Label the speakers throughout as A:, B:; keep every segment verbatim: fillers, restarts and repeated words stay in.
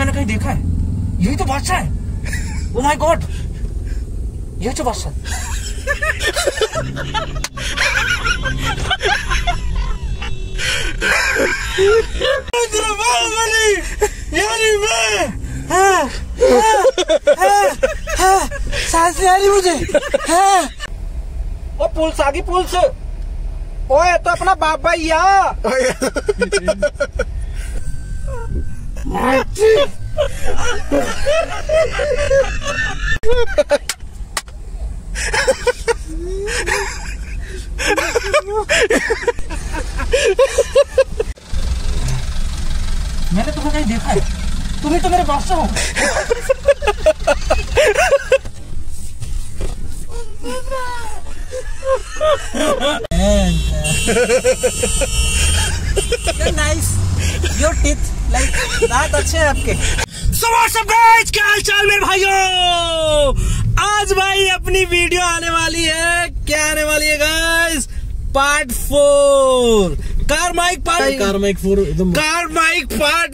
A: मैंने कहीं देखा है, यही तो बादशाह है। ओ माय गॉड, यही तो बादशाह। यानी मैं सांस नहीं आ रही मुझे। ओ पुलिस आ गई, पुलिस। ओए तो अपना बाप भाई यहाँ। मैंने तुम्हें कहीं देखा है, तुम्ही तो मेरे बादशाह हो। नाइस, योर टीथ लाइक दांत अच्छे हैं आपके। सो व्हाट्स अप गाइस, क्या हाल चाल मेरे भाइयों। आज भाई अपनी वीडियो आने वाली है, क्या आने वाली है guys, part four. Car mic part
B: car mic four एकदम
A: कार माइक पार्ट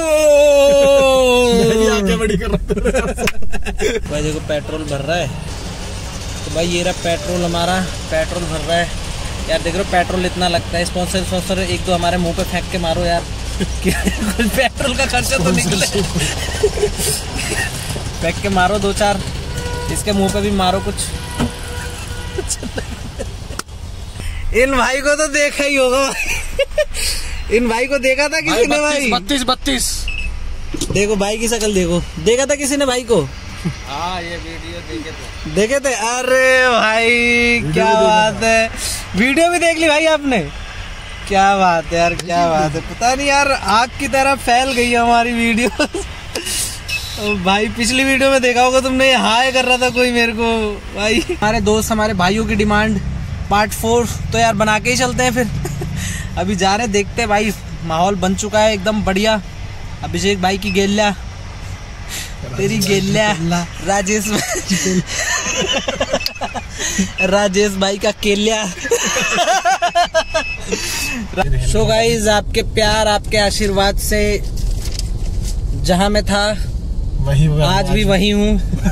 A: फोर।
B: आगे बड़ी कर रहा
A: भाई देखो पेट्रोल भर रहा है, तो भाई ये रहा पेट्रोल हमारा, पेट्रोल भर रहा है यार। देख रहे हो पेट्रोल इतना लगता है। स्पॉन्सर स्पॉन्सर एक दो हमारे मुंह पे फेंक के मारो यार। पेट्रोल का खर्चा तो निकले। फेंक के मारो दो चार, इसके मुंह पे भी मारो कुछ। इन भाई को तो देखा ही होगा। इन भाई को देखा था किसी ने भाई?
B: बत्तीस बत्तीस।
A: देखो भाई की शक्ल देखो, देखा था किसी ने भाई को?
B: हाँ ये वीडियो देखे थे।
A: देखे थे? अरे भाई क्या बात है, वीडियो भी देख ली भाई आपने? क्या बात है यार, क्या बात है। पता नहीं यार, आग की तरह फैल गई हमारी वीडियो। भाई पिछली वीडियो में देखा होगा तुमने, हाय कर रहा था कोई मेरे को भाई। हमारे दोस्त, हमारे भाइयों की डिमांड पार्ट फोर, तो यार बना के ही चलते हैं फिर। अभी जा रहे देखते हैं भाई, माहौल बन चुका है एकदम बढ़िया। अभिषेक भाई की गेल्या, तेरी गेल्या, राजेश राजेश भाई का केल्या। सो गाइस, आपके प्यार, आपके आशीर्वाद से जहां मैं था
B: वही
A: आज भी वही हूँ।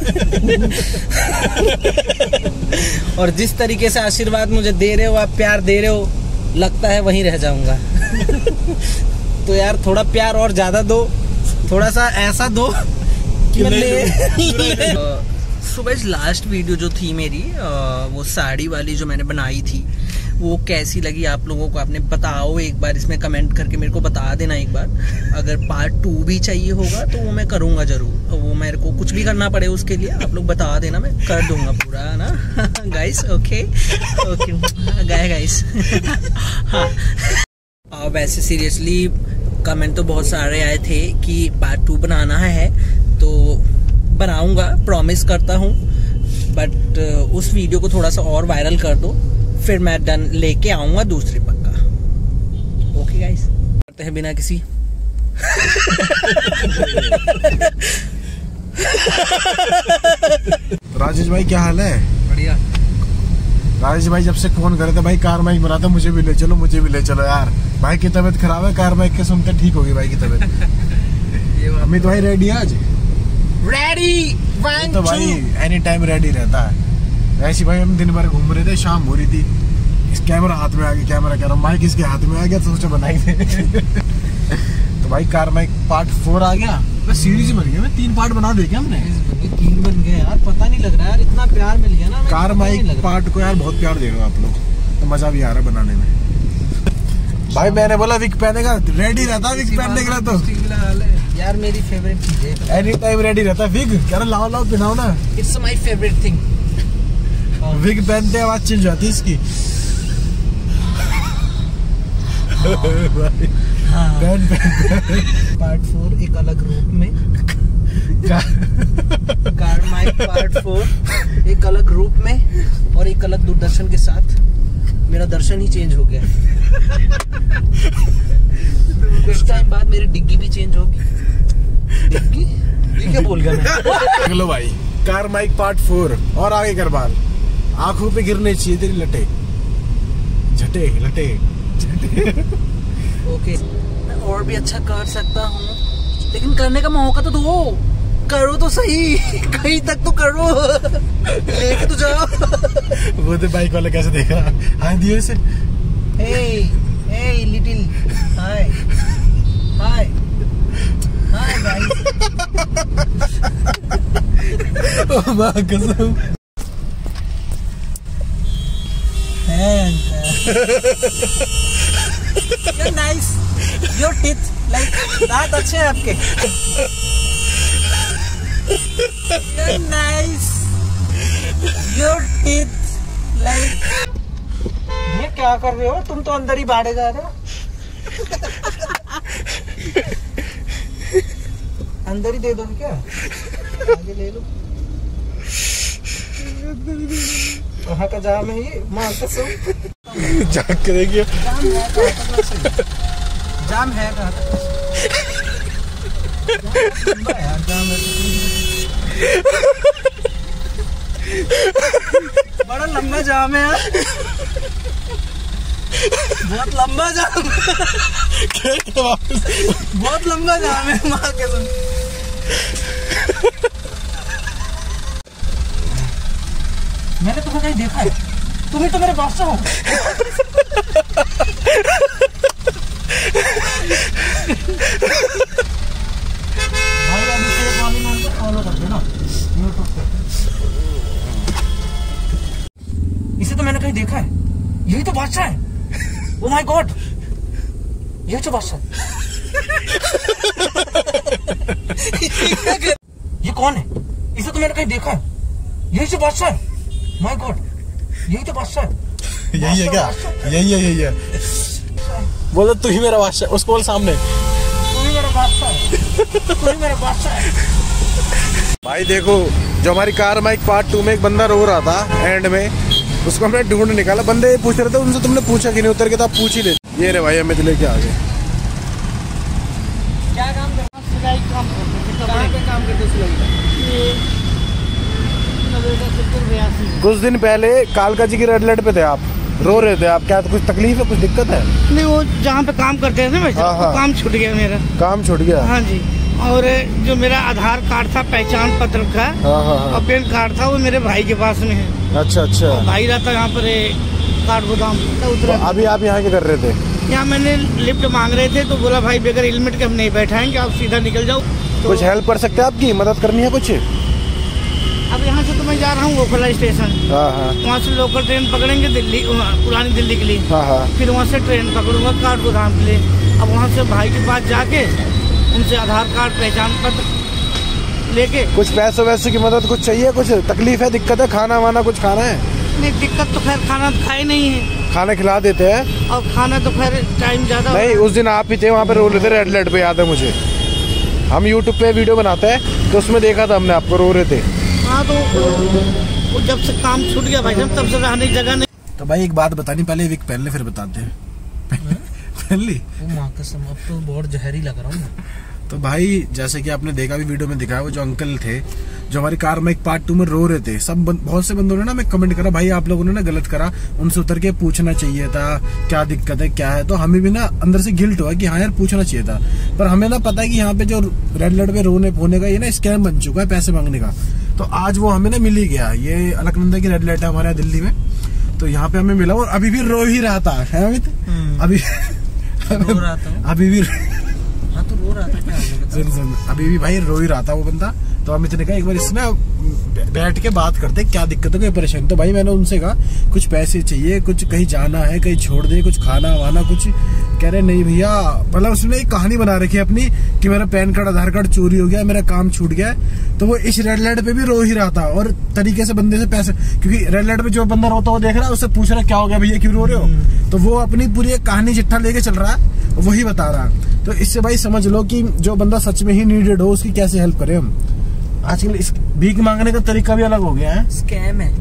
A: और जिस तरीके से आशीर्वाद मुझे दे रहे हो आप, प्यार दे रहे हो, लगता है वहीं रह जाऊंगा। तो यार थोड़ा प्यार और ज्यादा दो, थोड़ा सा ऐसा दो कि ले। सुबह लास्ट वीडियो जो थी मेरी, वो साड़ी वाली जो मैंने बनाई थी, वो कैसी लगी आप लोगों को? आपने बताओ एक बार, इसमें कमेंट करके मेरे को बता देना एक बार। अगर पार्ट टू भी चाहिए होगा तो वो मैं करूँगा जरूर। वो मेरे को कुछ भी करना पड़े उसके लिए आप लोग बता देना, मैं कर दूंगा पूरा ना। Guys okay okay guy guys. हाँ वैसे सीरियसली कमेंट तो बहुत सारे आए थे कि पार्ट टू बनाना है, तो बनाऊंगा, प्रॉमिस करता हूँ। बट उस वीडियो को थोड़ा सा और वायरल कर दो, फिर मैं डन लेके आऊंगा दूसरी पक्का। ओके गाइस, करते हैं बिना किसी।
B: राजेश भाई क्या हाल है?
A: बढ़िया।
B: राजेश भाई जब से फोन करे थे भाई, कार माइक बनाता, मुझे भी ले चलो, मुझे भी ले चलो यार। भाई की तबीयत खराब है, कार माइक के सुनते ठीक होगी भाई की तबीयत। अमित भाई रेडी है आज?
A: रेडी
B: तो भाई एनी टाइम रेडी रहता है। ऐसी भाई हम दिन भर घूम रहे थे, शाम हो रही थी, इस कैमरा हाथ में आ गया, कैमरा कह रहा माइक इसके हाथ में आ गया, तो सोचा बनाई थे। तो भाई कार माइक पार्ट फोर आ गया, बस सीरीज बन गया। मैं तीन पार्ट बना दे क्या हमने?
A: तीन बन गए यार, पता नहीं लग रहा यार, इतना प्यार मिल गया ना।
B: कार माइक पार्ट को यार बहुत प्यार दे रहे हो आप लोग, तो मजा भी आ रहा है बनाने में। भाई मैंने बोला विक पहनेगा, रेडी रहता विक पहनने के लिए। तो
A: यार मेरी फेवरेट चीज है,
B: एनी टाइम रेडी रहता विग। कह रहा लाओ लाओ पहनाओ ना,
A: it's my favourite thing.
B: Wig पहनते आवाज चिल जाती इसकी।
A: हाँ। पार्ट फोर एक अलग रूप में, कार माइक पार्ट फोर एक अलग रूप में और एक अलग दूरदर्शन के साथ। मेरा दर्शन ही चेंज हो गया। कुछ टाइम बाद मेरी डिग्गी भी चेंज होगी। डिग्गी? ये क्या बोल गया मैं?
B: चलो भाई, कार माइक पार्ट फोर। और आगे कर बाल, आंखों पे गिरने चाहिए तेरी लटे, झटे लटे झटे।
A: ओके, मैं और भी अच्छा कर सकता हूँ, लेकिन करने का मौका तो दो, करो तो सही, कहीं तक तो करो, लेके तो जाओ।
B: वो तो बाइक वाला कैसे देख रहा, हाँ दियो इसे।
A: Hey, hey little, hi, hi, hi guys।
B: ओ माँ कसम।
A: You're nice, your teeth like दांत अच्छे हैं आपके। You're nice, your teeth like। ये क्या कर रहे हो तुम, तो अंदर ही बाढ़े जा रहे हो। अंदर ही दे दो क्या, आगे ले लो। वहाँ का जाम है ये, माँ कसम।
B: जाग के देखिए,
A: जाम है कहाँ तक, जाम है कहाँ तक, जाम है। बड़ा लंबा जाम है यार, बहुत लंबा जाम है। बहुत लंबा जाम है माँ कसम। मैंने तुम्हें कहीं देखा है, तुम्हें तो मेरे बॉस हो। भाई अभिषेक वाली मैम को फॉलो कर देना यूट्यूब पे। इसे तो मैंने कहीं देखा है, यही तो बादशाह है। ओ माय गॉड, यही तो बादशाह। ये कौन है, इसे तो मैंने कहीं देखा है, यही तो बादशाह है। माय गॉड, यही तो बादशाह है।
B: यही है क्या, यही है, यही है। बोलो तू ही मेरा बादशाह, उसको बोल सामने,
A: तू ही मेरा बादशाह है, तू ही मेरा बादशाह है।
B: भाई देखो, जो हमारी कार माइक पार्ट टू में एक बंदा रो रहा था एंड में, उसको हमने ढूंढ निकाला। बंदे पूछ रहे थे, उनसे तुमने पूछा कि नहीं, उतर के तो आप पूछ ही ले। ये रे भाई, हमें लेके आ गए।
A: क्या काम करते हो? सिलाई काम करते हो? कहाँ पे काम करते हो सिलाई का?
B: कुछ दिन पहले कालका जी की रेड लाइट पे थे आप, रो रहे थे आप, क्या तो कुछ तकलीफ है, कुछ दिक्कत है?
C: नहीं, वो जहाँ पे काम करते हैं ना भाई,
B: हाँ, हाँ।
C: वो काम छूट गया मेरा।
B: काम छूट गया?
C: हाँ जी। और जो मेरा आधार कार्ड था पहचान पत्र का,
B: हाँ, हाँ, हाँ।
C: और पैन कार्ड था, वो मेरे भाई के पास में है।
B: अच्छा अच्छा।
C: भाई रहता यहाँ पर कार्ड गोदाम उतरा।
B: तो अभी आप यहाँ क्या कर रहे थे?
C: यहाँ मैंने लिफ्ट मांग रहे थे, तो बोला भाई बगैर हेलमेट के हम नहीं बैठाएंगे, आप सीधा निकल जाओ। तो
B: कुछ हेल्प कर सकते हैं, आपकी मदद करनी है कुछ?
C: अब यहाँ से तो मैं जा रहा हूँ गोखला स्टेशन,
B: हाँ हाँ
C: वहाँ से लोकल ट्रेन पकड़ेंगे दिल्ली, पुरानी दिल्ली के लिए।
B: हाँ हाँ।
C: फिर वहाँ से ट्रेन पकड़ूंगा कार्ड गोदाम के लिए। अब वहाँ से भाई के पास जाके उनसे आधार कार्ड पहचान पत्र लेके।
B: कुछ पैसों वैसों की मदद कुछ चाहिए, कुछ तकलीफ है, दिक्कत है, खाना वाना कुछ खाना है?
C: नहीं, दिक्कत तो खैर खाना तो खाए नहीं है,
B: खाना खिला देते हैं।
C: और खाना तो खैर टाइम ज्यादा
B: नहीं, उस दिन आप ही थे वहाँ पे, रो रहे थे रेड लाइट पे, याद है मुझे। हम यूट्यूब पे वीडियो बनाते हैं, तो उसमें देखा था हमने आपको, रो रहे थे।
C: हाँ, तो वो जब से काम छूट गया भाई साहब, तब से रहने की जगह नहीं।
B: तो भाई एक बात बतानी, पहले वीक पहले फिर बताते हैं। पहले
A: माँ कसम, अब तो बहुत जहरी लग रहा हूँ।
B: तो भाई जैसे कि आपने देखा भी वीडियो में दिखाया, वो जो अंकल थे जो हमारी कार में एक पार्ट टू में रो रहे थे, सब बहुत से बंदों ने ना मैं कमेंट करा, भाई आप लोगों ने ना गलत करा, उनसे उतर के पूछना चाहिए था क्या दिक्कत है क्या है। तो हमें भी ना अंदर से गिल्ट हुआ कि हाँ यार पूछना चाहिए था, पर हमें ना पता है कि यहाँ पे जो रेड लाइट पे रोने पोने का ये ना स्कैम बन चुका है, पैसे मांगने का। तो आज वो हमें ना मिल ही गया। ये अलकनंदा की रेड लाइट है हमारे यहाँ दिल्ली में, तो यहाँ पे हमें मिला और अभी भी रो ही रहा था, है अमित? अभी
A: रो रहा था,
B: अभी भी
A: हाँ तो रो रहा था, क्या हो गया?
B: सुन सुन अभी भी भाई रो ही रहा था वो बंदा। तो अमित ने कहा एक बार इसमें बैठ के बात करते, क्या दिक्कत है, कोई परेशानी। तो भाई मैंने उनसे कहा कुछ पैसे चाहिए, कुछ कहीं जाना है, कहीं छोड़ दे, कुछ खाना वाना कुछ। कह रहे नहीं भैया, मतलब उसने एक कहानी बना रखी है अपनी कि मेरा पैन कार्ड आधार कार्ड चोरी हो गया, मेरा काम छूट गया। तो वो इस रेड लाइट पे भी रो ही रहा था और तरीके से बंदे से पैसे, क्योंकि रेड लाइट पे जो बंदा रोता वो देख रहा है, उससे पूछ रहा क्या हो गया भैया, क्यों रो रहे हो। तो वो अपनी पूरी एक कहानी चिट्ठा लेके चल रहा है, वही बता रहा है। तो इससे भाई समझ लो कि जो बंदा सच में ही नीडेड हो उसकी कैसे हेल्प करें हम। आजकल इस भीख मांगने का तरीका भी अलग हो गया है,
A: स्कैम है।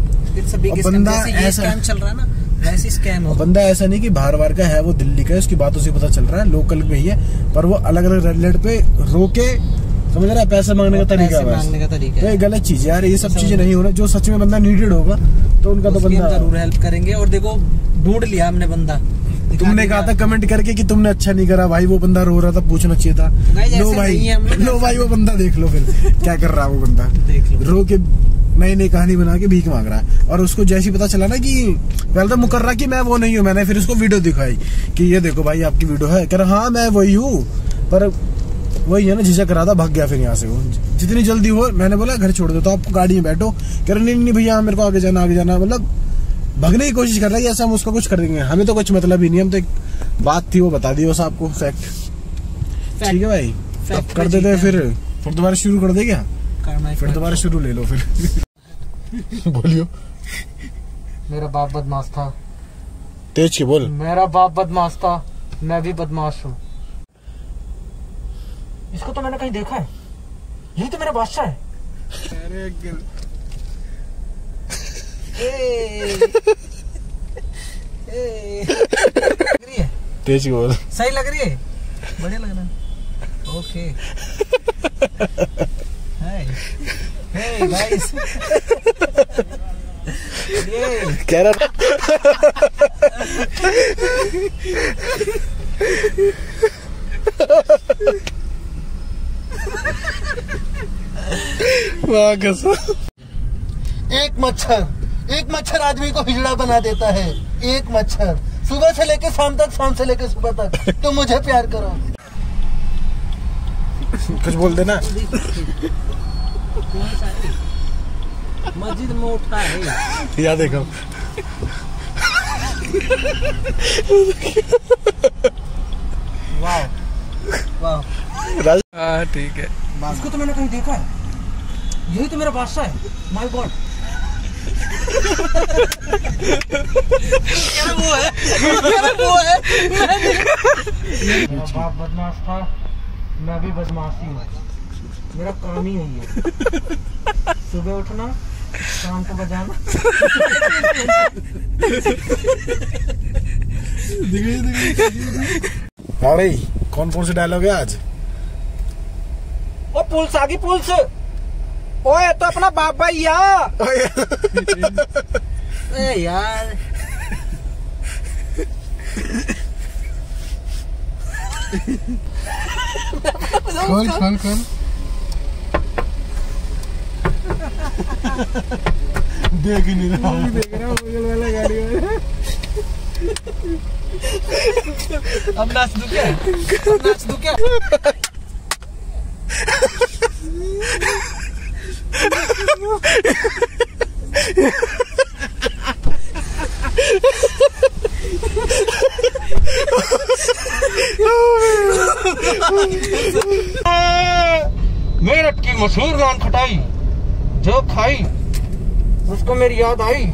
B: बंदा ऐसा
A: स्कैम चल रहा है ना, वैसे स्कैम हो।
B: बंदा ऐसा नहीं कि बाहर बाहर का है, वो दिल्ली का है, उसकी बातों से पता चल रहा है, लोकल में ही है, पर वो अलग अलग रेड लाइट पे रोके, समझ रहा है, पैसे मांगने का तरीका है,
A: मांगने का तरीका
B: तो ये गलत चीज है यार। ये सब चीजें नहीं होना। जो सच में बंदा नीडेड होगा तो उनका तो बंदा
A: जरूर हेल्प करेंगे। और देखो ढूंढ लिया हमने बंदा,
B: तुमने कहा था कमेंट करके कि तुमने अच्छा नहीं करा भाई, वो बंदा रो रहा था, पूछना चाहिए था। लो भाई, लो भाई वो बंदा देख लो फिर क्या कर रहा है वो बंदा, देख लो रो के नई नई कहानी बना के भीख मांग रहा है। और उसको जैसे ही पता चला ना कि पहले तो मुकर रहा कि मैं वो नहीं हूँ, मैंने फिर उसको वीडियो दिखाई कि ये देखो भाई आपकी वीडियो है, कह रहा हाँ मैं वही हूँ, पर वही है ना झिझक रहा था, भाग गया फिर यहाँ से वो। जितनी जल्दी हो, मैंने बोला घर छोड़ दो तो आपको गाड़ी में बैठो, कह रहे नहीं नहीं भैया मेरे को आगे जाना आगे जाना, मतलब भगने की कोशिश कर रहा है, ऐसा हम उसका कुछ कर देंगे, हमें तो कुछ मतलब ही नहीं, हम तो एक बात थी वो बता दी बस आपको, फैक्ट। ठीक है भाई, अब कर देते हैं फिर फिर दोबारा शुरू कर दे क्या, फिर दोबारा शुरू ले लो फिर। बोलियो।
C: मेरा बाप बदमाश था।
B: तेज की बोल।
C: मेरा बाप बदमाश था, मैं भी बदमाश हूँ। इसको तो मैंने कहीं देखा है, यही तो मेरा बादशाह है।
B: अरे
A: लग रही है,
B: तेज की बोल।
A: सही लग रही है, बढ़िया लग रहा है। ओके हाय हे गाइस, ये
B: कह रहा वाह कसम।
C: एक मच्छर एक मच्छर आदमी को हिजड़ा बना देता है, एक मच्छर सुबह से लेकर शाम तक, शाम से लेकर सुबह तक। तो मुझे प्यार करो।
B: कुछ बोल देना।
A: मस्जिद में उठा है,
B: या देखो
A: वाह वाह,
B: हाँ ठीक है।
C: इसको तो मैंने कहीं देखा है, यही तो मेरा बादशाह है। माय गॉड,
A: वो है वो है।
C: मेरा बाप बदमाश था, मैं भी बदमाशी हूँ, मेरा काम ही यही है, सुबह उठना शाम को बजाना।
B: हाँ भाई, कौन कौन से डायलॉग है आज?
C: ओ पुलिस आ गई, पुलिस। ओए तो अपना बाप भाई यार।
A: ए यार
B: खोल खोल खोल। देख ही नहीं रहा हूँ, देख रहा हूँ बगल वाला गाड़ी वाला।
A: अब नाच दूं क्या, अब नाच दूं क्या?
C: मेरठ की मशहूर नान खटाई जो खाई उसको मेरी याद आई।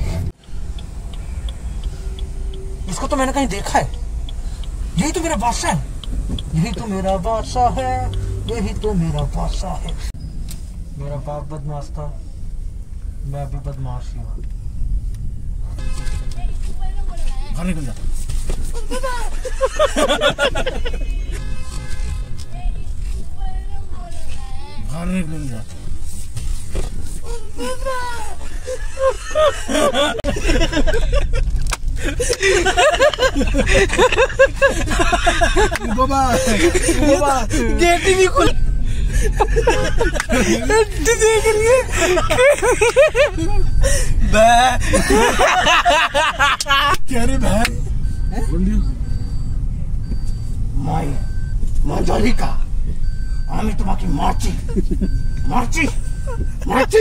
C: इसको तो मैंने कहीं देखा है, यही तो मेरा बादशाह है, यही तो मेरा बादशाह है, यही तो मेरा बादशाह है। मेरा बाप बदमाश था, मैं भी बदमाश हूँ।
B: बाहर निकल जा। बाहर निकल जा। बाबा बाबा
A: गेट ही नहीं खुल। देख रही है
B: क्या रे बहन?
C: माई मंजलिका আমি তোমাকে মারছি মারছি মারছি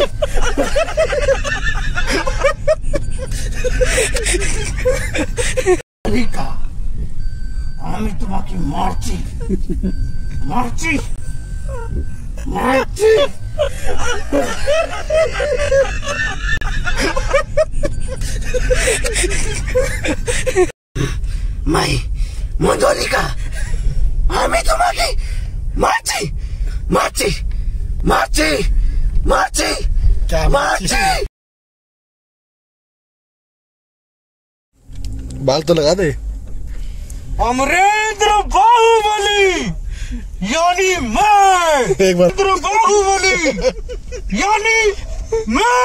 C: मंजलिका আমি তোমাকে মারছি মারছি মারছি মাই मंजलिका আমি তোমাকে मार्ची मार्ची मार्ची मार्ची
B: क्या
C: मार्ची।
B: बाल तो लगा दे।
C: अमरेंद्र बाहुबली यानी मैं,
B: एक बार
C: अमरेंद्र बाहुबली यानी मैं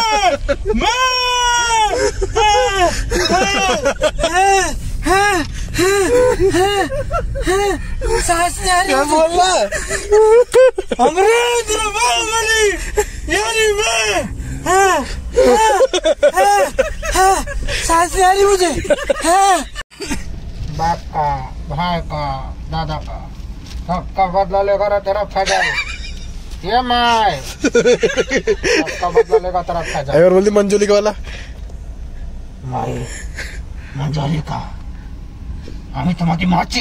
C: मैं सांस नहीं आ रही।
B: क्या बोल रहा है?
C: अमरेंद्र बाहुबली यानी मैं। हाँ, हाँ, हाँ, हाँ, सांस नहीं आ रही मुझे। हाँ। बाप का, भाई का, दादा का सबका बदला लेकर तेरा फैजल। ये मैं सबका बदला लेगा तेरा फैजल।
B: अगर बोल दी मंजूली का वाला
C: माई मंजूली का আমি তোমাকে মারছি।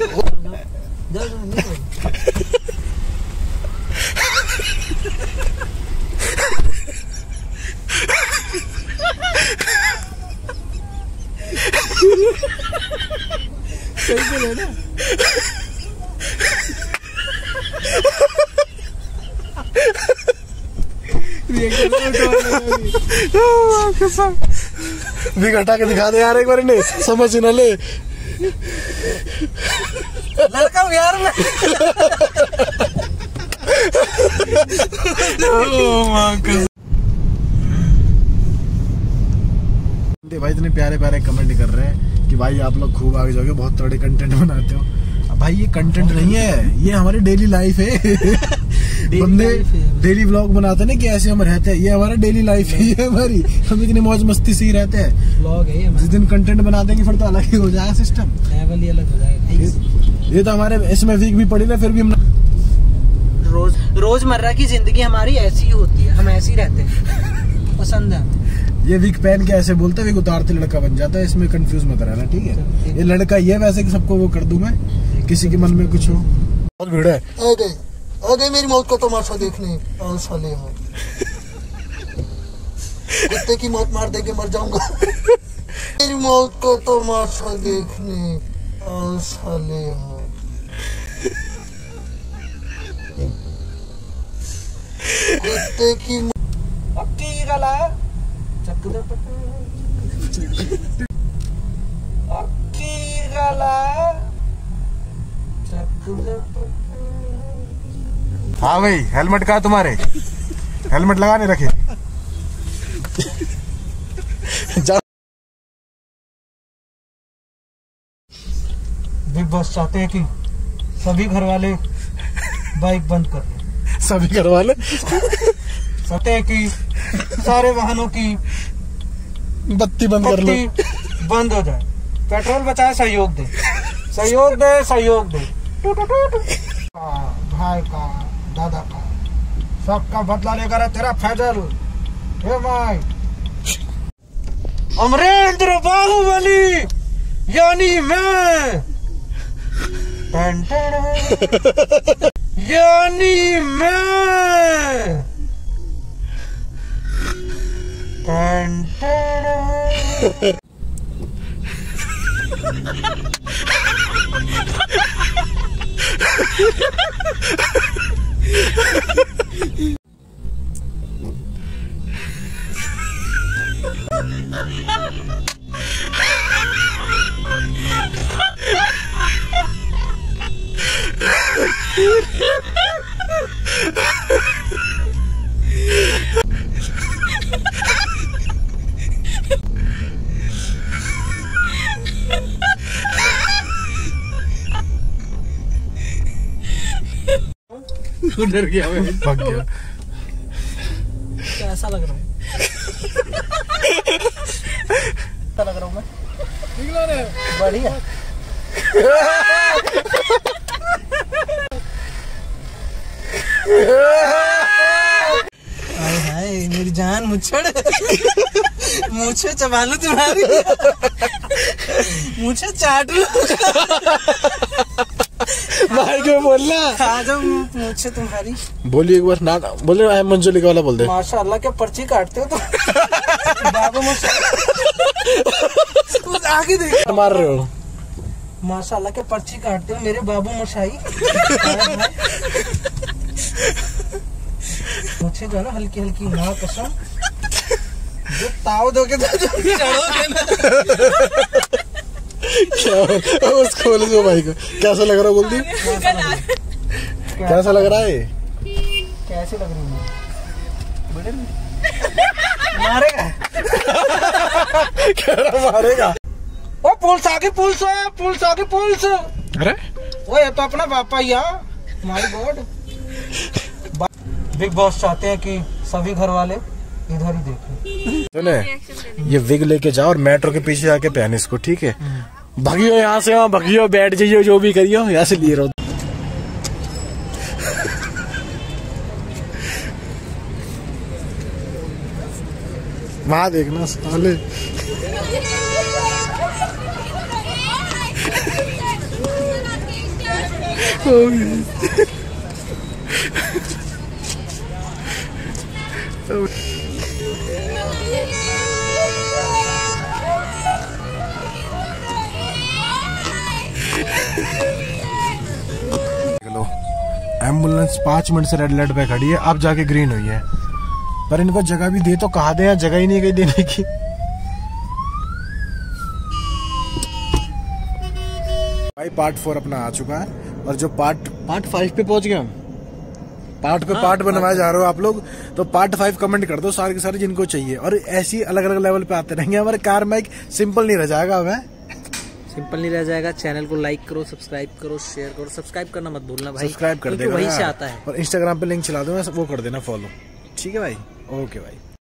B: भी घटा के दिखा दे यार एक बार इन्हें, समझ न ले।
C: लड़का हूँ यार मैं।
B: भाई इतने प्यारे प्यारे कमेंट कर रहे हैं कि भाई आप लोग खूब आगे जाओगे, बहुत तगड़े कंटेंट बनाते हो। अब भाई ये कंटेंट नहीं है, ये हमारी डेली लाइफ है। बंदे डेली व्लॉग बनाते हैं ना कि ऐसे हम रहते हैं, ये हमारा डेली लाइफ है, ये हमारी, हम इतनी मौज मस्ती से ही रहते हैं।
C: व्लॉग है ये,
B: जिस दिन कंटेंट बना देंगे फिर तो अलग ही हो जाएगा सिस्टम,
C: लेवल ही अलग हो जाएगा।
B: ये तो हमारे इसमें वीक भी पड़ी ना, फिर भी हम
C: रोज रोजमर्रा की जिंदगी हमारी ऐसी ही होती है, हम ऐसे ही रहते हैं, पसंद है हमें।
B: ये विक पहन के ऐसे बोलता है, विक उतारते लड़का बन जाता है, इसमें कंफ्यूज मत रहना, ठीक है। ये लड़का ये वैसे कि सबको वो कर दूं मैं, किसी के मन में कुछ हो। बहुत भीड़ है।
C: आ गए आ गए मेरी मौत का तमाशा देखने। और साले हो कुत्ते की मौत मार देके मर जाऊंगा। मेरी मौत का तमाशा देखने। और साले हो कुत्ते की अक्की गला चक्कर अक्की गला चक्कर।
B: हाँ भाई, हेलमेट कहाँ तुम्हारे? हेलमेट लगा नहीं रखे।
C: बिग बॉस चाहते हैं कि सभी घर वाले बाइक बंद कर दें।
B: सभी घर वाले
C: चाहते हैं कि सारे वाहनों की
B: बत्ती बंद कर लो,
C: बत्ती बंद हो जाए। पेट्रोल बचाए, सहयोग दे, सहयोग दे, सहयोग दे। भाई का, दादा का सबका बदला लेकर है तेरा फैजल। हे माई अमरेंद्र बाहुबली यानी मैं। टन टन, यानी मैं। टन टन।
B: डर गया मैं, भाग गया।
C: कैसा लग रहा है? कैसा लग रहा हूँ मैं? बढ़िया। हाय हाय मेरी जान मुछड़ मुझे चबा लूं तुम्हारी, मुझे चाट लूं।
B: भाई क्यों बोलना?
C: खा जाओ मुझे तुम्हारी।
B: बोलिए एक बार ना, बोले आई मंजूली का वाला बोल दे।
C: माशाल्लाह क्या पर्ची काटते हो तुम। बाबू आगे देख
B: मार रहे हो।
C: माशाल्लाह क्या पर्ची काटते हो मेरे बाबू मशाई। मुझे जो है ना हल्की हल्की माँ कसम जो ताव दोगे तो चढ़ोगे ना।
B: क्या उसको बोले जो भाई को कैसा लग रहा है? बोल दी कैसा लग रहा है?
C: कैसे लग रही है? मारेगा
B: क्या मारेगा?
C: ओ पुलिस आ गई, पुलिस पुलिस आ गई, पुलिस।
B: अरे
C: वो ये तो अपना पापा ही, माय गॉड। बिग बॉस चाहते हैं कि सभी घर वाले इधर ही देखें।
B: सुने, ये विग लेके जाओ और मेट्रो के पीछे आके पहन इसको, ठीक है? भागियो यहाँ से, वहाँ भागियो, बैठ जाइयो, जो भी करियो, यहाँ से लिए रहो। वहां देखना साले। एम्बुलेंस पांच मिनट से रेड लाइट पे खड़ी है, अब जाके ग्रीन हुई है। पर इनको जगह भी दे तो कहा दे, यहाँ जगह ही नहीं कहीं देने की। भाई पार्ट फोर अपना आ चुका है, और जो पार्ट पार्ट फाइव पे पहुंच गए हम। पार्ट पे हाँ, पार्ट बनवाए जा रहे हो आप लोग, तो पार्ट फाइव कमेंट कर दो सारे के सारे जिनको चाहिए। और ऐसी अलग अलग लेवल पे आते रहेंगे। हमारे कार माइक सिंपल नहीं रह जाएगा, हमें
A: सिंपल नहीं रह जाएगा। चैनल को लाइक करो, सब्सक्राइब करो, शेयर करो। सब्सक्राइब करना मत भूलना भाई,
B: सब्सक्राइब कर देना,
A: वहीं से आता है।
B: और इंस्टाग्राम पे लिंक चला दो, वो कर देना फॉलो, ठीक है भाई? ओके भाई।